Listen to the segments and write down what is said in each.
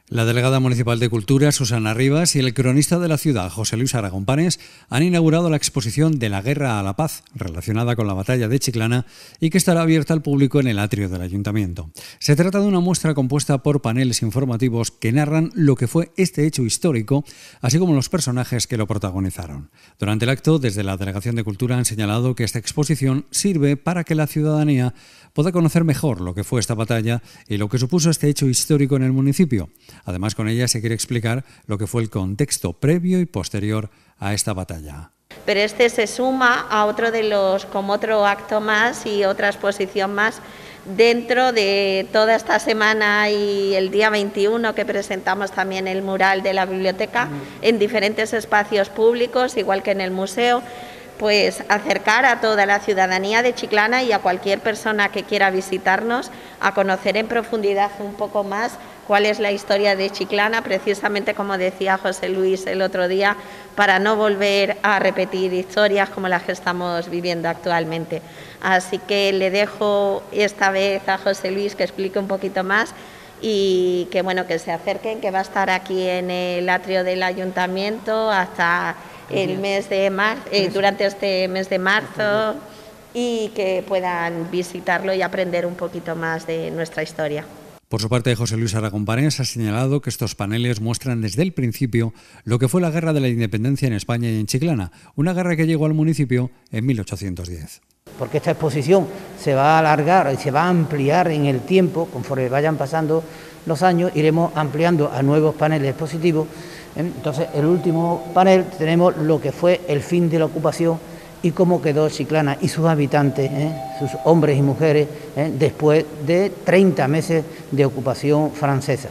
La delegada municipal de Cultura, Susana Rivas, y el cronista de la ciudad, José Luis Aragón Panes, han inaugurado la exposición de la Guerra a la Paz, relacionada con la batalla de Chiclana, y que estará abierta al público en el atrio del Ayuntamiento. Se trata de una muestra compuesta por paneles informativos que narran lo que fue este hecho histórico, así como los personajes que lo protagonizaron. Durante el acto, desde la Delegación de Cultura han señalado que esta exposición sirve para que la ciudadanía pueda conocer mejor lo que fue esta batalla y lo que supuso este hecho histórico en el municipio. Además, con ella se quiere explicar lo que fue el contexto previo y posterior a esta batalla. Pero este se suma a como otro acto más y otra exposición más dentro de toda esta semana y el día 21 que presentamos también el mural de la biblioteca en diferentes espacios públicos, igual que en el museo. Pues acercar a toda la ciudadanía de Chiclana y a cualquier persona que quiera visitarnos a conocer en profundidad un poco más cuál es la historia de Chiclana, precisamente como decía José Luis el otro día, para no volver a repetir historias como las que estamos viviendo actualmente. Así que le dejo esta vez a José Luis que explique un poquito más y que, bueno, que se acerquen, que va a estar aquí en el atrio del Ayuntamiento hasta el mes de marzo, durante este mes de marzo, y que puedan visitarlo y aprender un poquito más de nuestra historia. Por su parte, José Luis Aragón Panes ha señalado que estos paneles muestran desde el principio lo que fue la Guerra de la Independencia en España y en Chiclana, una guerra que llegó al municipio en 1810. Porque esta exposición se va a alargar y se va a ampliar en el tiempo, conforme vayan pasando los años, iremos ampliando a nuevos paneles expositivos. Entonces, el último panel tenemos lo que fue el fin de la ocupación y cómo quedó Chiclana y sus habitantes, sus hombres y mujeres, después de 30 meses de ocupación francesa.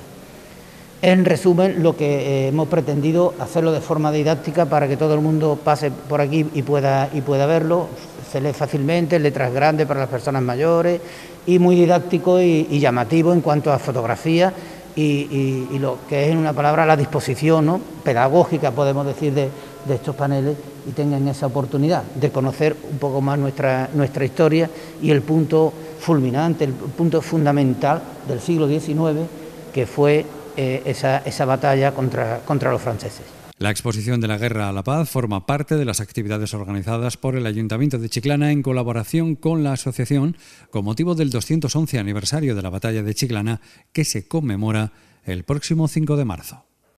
En resumen, lo que hemos pretendido hacerlo de forma didáctica para que todo el mundo pase por aquí y pueda verlo. Se lee fácilmente, letras grandes para las personas mayores y muy didáctico y llamativo en cuanto a fotografía y lo que es, en una palabra, la disposición, ¿no?, pedagógica, podemos decir, de estos paneles, y tengan esa oportunidad de conocer un poco más nuestra historia y el punto fulminante, el punto fundamental del siglo XIX, que fue esa batalla contra los franceses. La exposición de la Guerra a la Paz forma parte de las actividades organizadas por el Ayuntamiento de Chiclana en colaboración con la asociación con motivo del 211 aniversario de la batalla de Chiclana, que se conmemora el próximo 5 de marzo.